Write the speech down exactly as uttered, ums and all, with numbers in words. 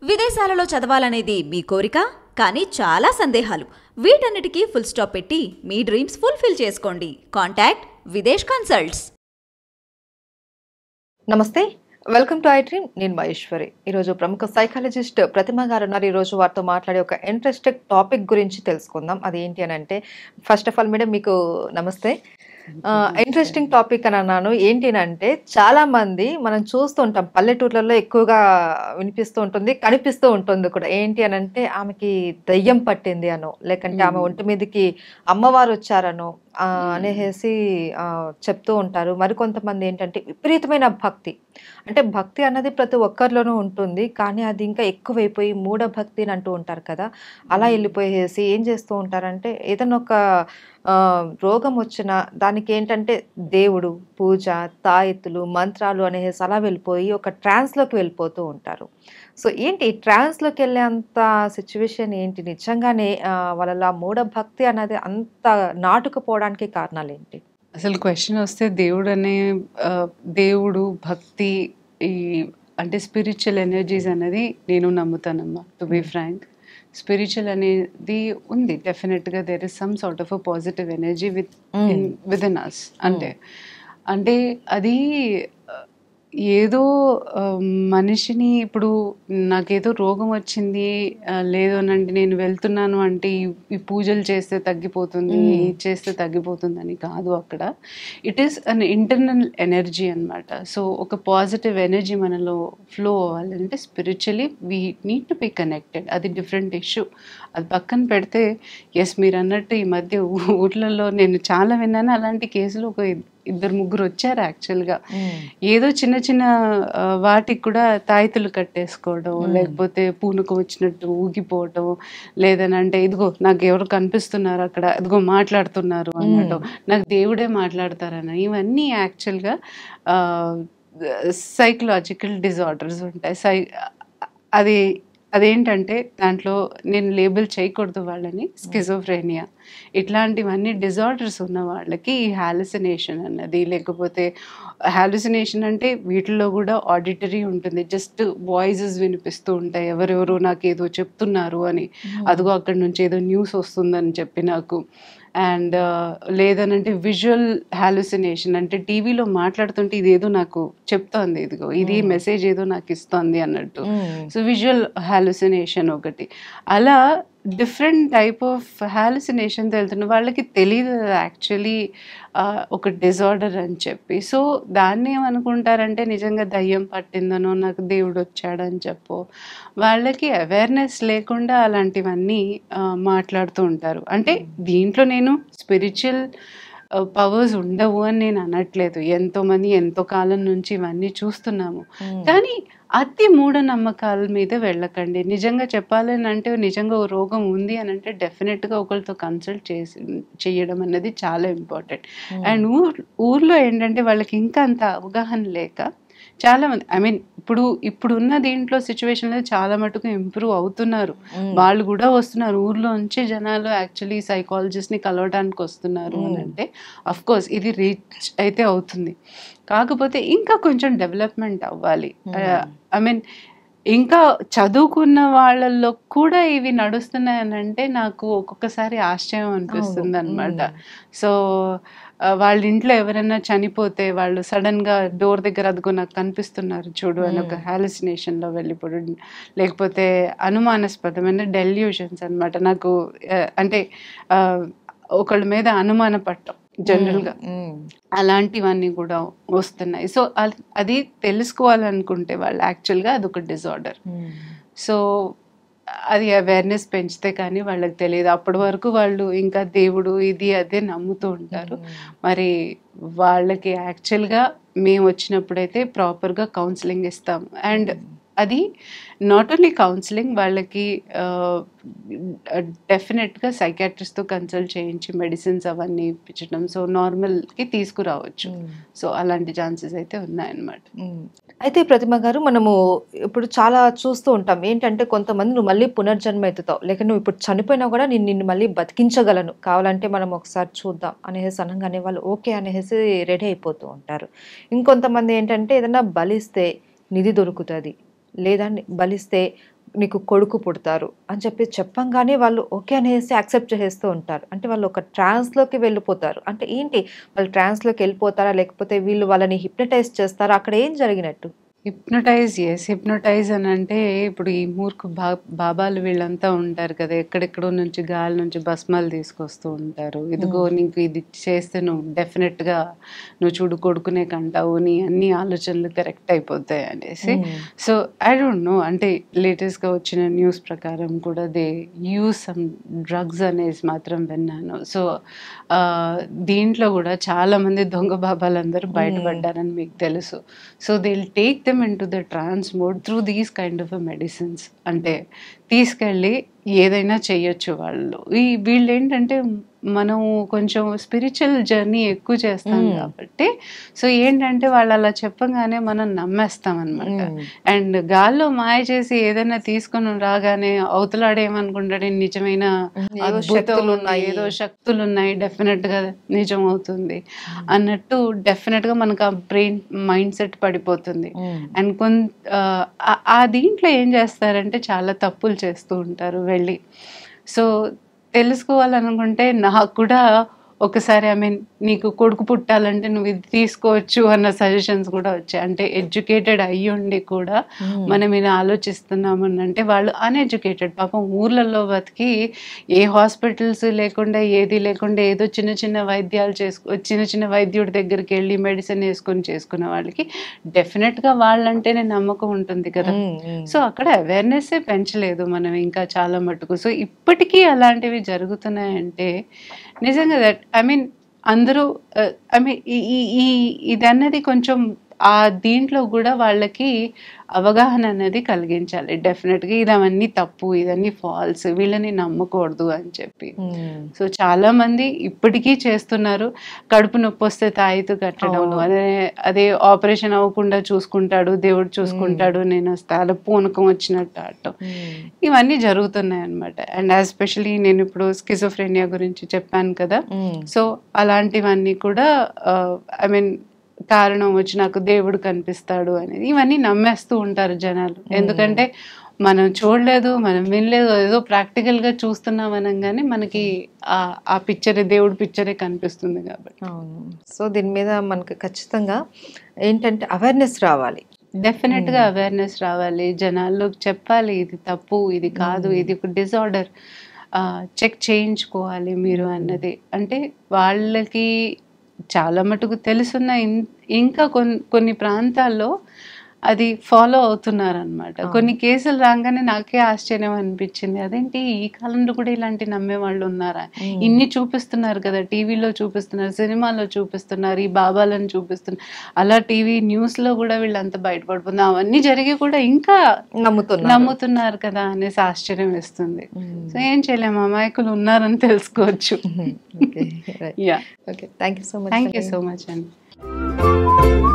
విదేశాలలో చదవాలనేది మీ కోరిక, కానీ చాలా సందేహాలు. వీటన్నిటికీ ఫుల్ స్టాప్ పెట్టి మీ డ్రీమ్స్ ఫుల్ఫిల్ చేసుకోండి. Contact Videsh consults. నమస్తే, వెల్కమ్ టు ఐ డ్రీమ్. నేను మహేశ్వరి. ఈరోజు ప్రముఖ సైకాలజిస్ట్ ప్రతిమ గారు ఉన్నారు. ఈరోజు వారితో మాట్లాడే ఒక ఇంట్రెస్టింగ్ టాపిక్ గురించి తెలుసుకుందాం. అది ఏంటి అని అంటే, ఫస్ట్ ఆఫ్ ఆల్ మేడం మీకు నమస్తే. ఇంట్రెస్టింగ్ టాపిక్ అని అన్నాను. ఏంటి అంటే, చాలా మంది మనం చూస్తూ ఉంటాం, పల్లెటూర్లలో ఎక్కువగా వినిపిస్తూ ఉంటుంది, కనిపిస్తూ ఉంటుంది కూడా. ఏంటి అని అంటే, ఆమెకి దయ్యం పట్టింది అనో, లేకంటే ఆమె ఒంటి మీదకి అమ్మవారు వచ్చారనో అనేసి చెప్తూ ఉంటారు. మరికొంతమంది ఏంటంటే విపరీతమైన భక్తి, అంటే భక్తి అన్నది ప్రతి ఒక్కరిలోనూ ఉంటుంది, కానీ అది ఇంకా ఎక్కువైపోయి మూఢ భక్తి అని అంటూ ఉంటారు కదా. అలా వెళ్ళిపోయేసి ఏం చేస్తూ ఉంటారంటే, ఏదైనా ఒక రోగం వచ్చినా దానికి ఏంటంటే దేవుడు, పూజ, తాయెత్తులు, మంత్రాలు అనేసి అలా వెళ్ళిపోయి ఒక ట్రాన్స్లోకి వెళ్ళిపోతూ ఉంటారు. సో ఏంటి ట్రాన్స్లోకి వెళ్ళేంత సిచ్యువేషన్ ఏంటి? నిజంగానే వాళ్ళ మూఢ భక్తి అనేది అంత నాటుకుపోవడానికి కారణాలు ఏంటి? అసలు క్వశ్చన్ వస్తే దేవుడు అనే దేవుడు భక్తి ఈ అంటే స్పిరిచువల్ ఎనర్జీస్ అనేది నేను నమ్ముతానమ్మా. టు బీ ఫ్రాంక్, స్పిరిచువల్ అనేది ఉంది డెఫినెట్గా. There is some sort of a positive energy with with in us. అంటే అంటే అది ఏదో మనిషిని, ఇప్పుడు నాకేదో రోగం వచ్చింది లేదు అనంటే నేను వెళ్తున్నాను అంటే ఈ పూజలు చేస్తే తగ్గిపోతుంది, ఇది చేస్తే తగ్గిపోతుంది అని కాదు. అక్కడ it is an internal energy అనమాట. సో ఒక పాజిటివ్ ఎనర్జీ మనలో ఫ్లో అవ్వాలంటే spiritually we need to be connected. అది డిఫరెంట్ ఇష్యూ. అది పక్కన పెడితే, ఎస్ మీరు అన్నట్టు ఈ మధ్య ఊర్లలో నేను చాలా విన్నాను అలాంటి కేసులు. ఒక ఇద్దరు ముగ్గురు వచ్చారు యాక్చువల్గా. ఏదో చిన్న చిన్న వాటికి కూడా తాయితులు కట్టేసుకోవడం, లేకపోతే పూనకం వచ్చినట్టు ఊగిపోవటం, లేదనంటే ఇదిగో నాకు ఎవరు కనిపిస్తున్నారు అక్కడ, ఇదిగో మాట్లాడుతున్నారు అన్నట్టు, నాకు దేవుడే మాట్లాడతారన్న, ఇవన్నీ యాక్చువల్గా సైకలాజికల్ డిజార్డర్స్ ఉంటాయి. సై అది అదేంటంటే దాంట్లో నేను లేబుల్ చేయకూడదు వాళ్ళని, స్కిజోఫ్రేనియా ఇట్లాంటివన్నీ డిజార్డర్స్ ఉన్న వాళ్ళకి ఈ హాలుసినేషన్ అన్నది, లేకపోతే హాలుసినేషన్ అంటే వీటిల్లో కూడా ఆడిటరీ ఉంటుంది. జస్ట్ వాయిసెస్ వినిపిస్తూ ఉంటాయి, ఎవరెవరు నాకు ఏదో చెప్తున్నారు అని, అదిగో అక్కడి నుంచి ఏదో న్యూస్ వస్తుందని చెప్పి నాకు. అండ్ లేదనంటే విజువల్ హాలుసినేషన్, అంటే టీవీలో మాట్లాడుతుంటే ఇదేదో నాకు చెప్తోంది, ఇదిగో ఇది మెసేజ్ ఏదో నాకు ఇస్తోంది అన్నట్టు. సో విజువల్ హాలుసినేషన్ ఒకటి. అలా డిఫరెంట్ టైప్ ఆఫ్ హాలుసినేషన్ వెళ్తున్న వాళ్ళకి తెలియదు యాక్చువల్లీ ఒక డిజార్డర్ అని చెప్పి. సో దాన్ని ఏమనుకుంటారంటే నిజంగా దయ్యం పట్టిందనో, నాకు దేవుడు వచ్చాడని చెప్పో, వాళ్ళకి అవేర్నెస్ లేకుండా అలాంటివన్నీ మాట్లాడుతూ ఉంటారు. అంటే దీంట్లో నేను స్పిరిచువల్ పవర్స్ ఉండవు అని నేను అనట్లేదు. ఎంతోమంది ఎంతో కాలం నుంచి ఇవన్నీ చూస్తున్నాము. కానీ అతి మూఢనమ్మకాల మీద వెళ్ళకండి. నిజంగా చెప్పాలని అంటే, నిజంగా ఓ రోగం ఉంది అని అంటే డెఫినెట్గా ఒకరితో కన్సల్ట్ చేసి చేయడం అనేది చాలా ఇంపార్టెంట్. అండ్ ఊర్ ఊర్లో ఏంటంటే వాళ్ళకి ఇంకా అంత అవగాహన లేక చాలా మంది, ఐ మీన్ ఇప్పుడు ఇప్పుడు ఉన్న దీంట్లో సిచ్యువేషన్లో చాలా మటుకు ఇంప్రూవ్ అవుతున్నారు, వాళ్ళు కూడా వస్తున్నారు. ఊర్లో నుంచి జనాలు యాక్చువల్లీ సైకాలజిస్ట్ని కలవడానికి వస్తున్నారు అని అంటే అఫ్ కోర్స్ ఇది రీచ్ అయితే అవుతుంది. కాకపోతే ఇంకా కొంచెం డెవలప్మెంట్ అవ్వాలి. ఐ మీన్ ఇంకా చదువుకున్న వాళ్ళల్లో కూడా ఇవి నడుస్తున్నాయని అంటే నాకు ఒక్కొక్కసారి ఆశ్చర్యం అనిపిస్తుంది అనమాట. సో వాళ్ళ ఇంట్లో ఎవరైనా చనిపోతే వాళ్ళు సడన్గా డోర్ దగ్గర అదిగో నాకు కనిపిస్తున్నారు చూడు అని ఒక హాలుసినేషన్లో వెళ్ళిపోవడం, లేకపోతే అనుమానాస్పదమైన డెల్యూషన్స్ అనమాట. నాకు అంటే ఒకళ్ళ మీద అనుమాన పట్టం జనరల్గా, అలాంటివన్నీ కూడా వస్తున్నాయి. సో అది తెలుసుకోవాలనుకుంటే వాళ్ళు యాక్చువల్గా అదొక డిజార్డర్. సో అది అవేర్నెస్ పెంచితే కానీ వాళ్ళకి తెలియదు. అప్పటి వరకు వాళ్ళు ఇంకా దేవుడు ఇది అదే నమ్ముతూ ఉంటారు. మరి వాళ్ళకి యాక్చువల్గా మేము వచ్చినప్పుడైతే ప్రాపర్గా కౌన్సిలింగ్ ఇస్తాము. అండ్ అది నాట్ ఓన్లీ కౌన్సిలింగ్, వాళ్ళకి డెఫినెట్గా సైకాట్రిస్ట్తో కన్సల్ట్ చేయించి మెడిసిన్స్ అవన్నీ ఇప్పించడం, సో నార్మల్కి తీసుకురావచ్చు. సో అలాంటి ఛాన్సెస్ అయితే ఉన్నాయన్నమాట. అయితే ప్రతిమ గారు, మనము ఇప్పుడు చాలా చూస్తూ ఉంటాం ఏంటంటే, కొంతమంది నువ్వు మళ్ళీ పునర్జన్మ ఎత్తుతావు, లేక నువ్వు ఇప్పుడు చనిపోయినా కూడా నేను నిన్ను మళ్ళీ బతికించగలను, కావాలంటే మనం ఒకసారి చూద్దాం అనేసి అనగానే వాళ్ళు ఓకే అనేసి రెడీ అయిపోతూ ఉంటారు. ఇంకొంతమంది ఏంటంటే, ఏదైనా బలిస్తే నిధి దొరుకుతుంది, లేదా బలిస్తే నీకు కొడుకు పుడతారు అని చెప్పి చెప్పంగానే వాళ్ళు ఓకే అనేసి యాక్సెప్ట్ చేసేస్తూ ఉంటారు. అంటే వాళ్ళు ఒక ట్రాన్స్‌లోకి వెళ్ళిపోతారు. అంటే ఏంటి వాళ్ళు ట్రాన్స్‌లోకి వెళ్ళిపోతారా? లేకపోతే వీళ్ళు వాళ్ళని హిప్నటైజ్ చేస్తారా? అక్కడ ఏం జరిగినట్టు? హిప్నటైజ్ ఎస్ హిప్నటైజ్ అని అంటే ఇప్పుడు ఈ మూర్ఖ బా బాబాలు వీళ్ళంతా ఉంటారు కదా, ఎక్కడెక్కడో నుంచి గాలి నుంచి భస్మాలు తీసుకొస్తూ ఉంటారు. ఇదిగో నీకు ఇది చేస్తే నువ్వు డెఫినెట్గా నువ్వు చూడు కొడుకునే కంటావు, నీ అన్ని ఆలోచనలు కరెక్ట్ అయిపోతాయి అనేసి. సో ఐ డోంట్ నో, అంటే లేటెస్ట్గా వచ్చిన న్యూస్ ప్రకారం కూడా దే యూస్ సమ్ డ్రగ్స్ అనేసి మాత్రం విన్నాను. సో దీంట్లో కూడా చాలామంది దొంగ బాబాలందరూ బయటపడ్డారని మీకు తెలుసు. So they will take them in to the trance mode through these kind of medicines. అంటే తీసుకెళ్ళి ఏదైనా చెయ్యొచ్చు వాళ్ళు. ఈ వీళ్ళు ఏంటంటే మనం కొంచెం స్పిరిచువల్ జర్నీ ఎక్కువ చేస్తాం కాబట్టి సో ఏంటంటే వాళ్ళు అలా చెప్పగానే మనం నమ్మేస్తాం అనమాట. అండ్ గాల్లో మాయ చేసి ఏదైనా తీసుకొని రాగానే అవతలాడేమనుకుంటాడు నిజమైన అద్భుతాలు ఉన్నాయి, ఏదో శక్తులు ఉన్నాయి, డెఫినెట్ గా నిజం అవుతుంది అన్నట్టు డెఫినెట్ గా మనకు ఆ బ్రెయిన్ మైండ్ సెట్ పడిపోతుంది. అండ్ కొంత ఆ దీంట్లో ఏం చేస్తారంటే చాలా తప్పులు చేస్తూ ఉంటారు వెళ్ళి. సో తెలుసుకోవాలనుకుంటే నాకు కూడా ఒకసారి ఐ మీన్ నీకు కొడుకు పుట్టాలంటే నువ్వు ఇది తీసుకోవచ్చు అన్న సజెషన్స్ కూడా వచ్చాయి. అంటే ఎడ్యుకేటెడ్ అయ్యి ఉండి కూడా మనం ఇలా ఆలోచిస్తున్నాము అంటే వాళ్ళు అన్ఎడ్యుకేటెడ్ పాపం ఊర్లలో బతికి ఏ హాస్పిటల్స్ లేకుండా ఏది లేకుండా ఏదో చిన్న చిన్న వైద్యాలు చేసుకో చిన్న చిన్న వైద్యుడి దగ్గరికి వెళ్ళి మెడిసిన్ వేసుకొని చేసుకున్న వాళ్ళకి డెఫినెట్గా వాళ్ళంటేనే నమ్మకం ఉంటుంది కదా. సో అక్కడ అవేర్నెస్సే పెంచలేదు మనం ఇంకా చాలా మటుకు. సో ఇప్పటికీ అలాంటివి జరుగుతున్నాయంటే నిజంగా దట్ ఐ మీన్ అందరూ ఐ మీన్ ఈ ఇది అన్నది కొంచెం ఆ దీంట్లో కూడా వాళ్ళకి అవగాహన అనేది కలిగించాలి డెఫినెట్గా. ఇది అవన్నీ తప్పు, ఇదన్నీ ఫాల్స్, వీళ్ళని నమ్మకూడదు అని చెప్పి. సో చాలా మంది ఇప్పటికీ చేస్తున్నారు. కడుపు నొప్పి వస్తే తాయితూ కట్టడం, అదే అదే ఆపరేషన్ అవ్వకుండా చూసుకుంటాడు దేవుడు చూసుకుంటాడు నేను వస్తా అలా పూనకం వచ్చినట్టు ఆడటం, ఇవన్నీ జరుగుతున్నాయి అనమాట. అండ్ ఎస్పెషలీ నేను ఇప్పుడు స్కిజోఫ్రెనియా గురించి చెప్పాను కదా, సో అలాంటివన్నీ కూడా ఐ మీన్ కారణం వచ్చి నాకు దేవుడు కనిపిస్తాడు అనేది ఇవన్నీ నమ్మేస్తూ ఉంటారు జనాలు. ఎందుకంటే మనం చూడలేదు, మనం వినలేదు, ఏదో ప్రాక్టికల్ గా చూస్తున్నాం అనగానే మనకి ఆ పిక్చరే దేవుడి పిక్చరే కనిపిస్తుంది కాబట్టి. సో దీని మీద మనకి ఖచ్చితంగా ఏంటంటే అవేర్నెస్ రావాలి. డెఫినెట్ గా అవేర్నెస్ రావాలి, జనాల్లోకి చెప్పాలి ఇది తప్పు, ఇది కాదు, ఇది ఒక డిజార్డర్, చెక్ చేయించుకోవాలి మీరు అన్నది. అంటే వాళ్ళకి చాలా మటుకు తెలుసున్న ఇంకా కొన్ని కొన్ని ప్రాంతాల్లో అది ఫాలో అవుతున్నారనమాట. కొన్ని కేసులు రాగానే నాకే ఆశ్చర్యం అనిపించింది, అదేంటి ఈ కాలంలో కూడా ఇలాంటి నమ్మే వాళ్ళు ఉన్నారా, ఇన్ని చూపిస్తున్నారు కదా, టీవీలో చూపిస్తున్నారు, సినిమాలో చూపిస్తున్నారు, ఈ బాబాలను చూపిస్తున్నారు, అలా టీవీ న్యూస్ లో కూడా వీళ్ళంతా బయటపడిపోతున్నారు, అవన్నీ జరిగి కూడా ఇంకా నమ్ముతున్నారు నమ్ముతున్నారు కదా అనేసి ఆశ్చర్యం వేస్తుంది. సో ఏం చేయలేము, అమాయకులు ఉన్నారని తెలుసుకోవచ్చు. Thank you so much. Thank you so much అండి.